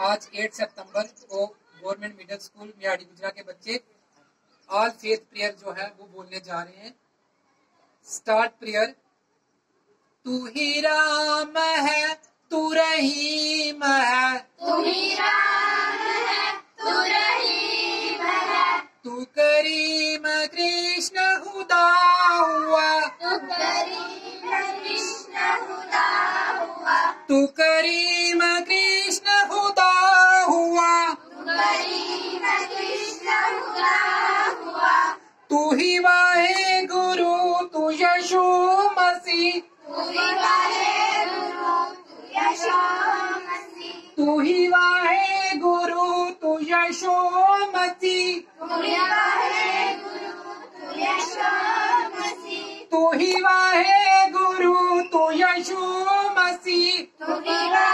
आज 8 सितंबर को government middle school Miyadi गुजरा के बच्चे ऑल फेथ प्रेयर जो है वो बोलने जा रहे हैं। Start prayer. तू ही राम है, तू रहीम है, तू ही राम है, तू रहीम है, तू करीम कृष्ण खुदा हुआ, तू करीम कृष्ण खुदा हुआ, तू करीम कृष्ण खुदा हुआ, तू करीम कृष्ण खुदा हुआ, तू ही वाहे गुरु तू यशो मसीह, तू ही वाहे गुरु तू यशो मसीह, तू ही वाहे गुरु तू यशो मसीह, तू ही वाहे गुरु तू यशो मसीह, तू ही वाहे गुरु तू यशो मसीह, तू ही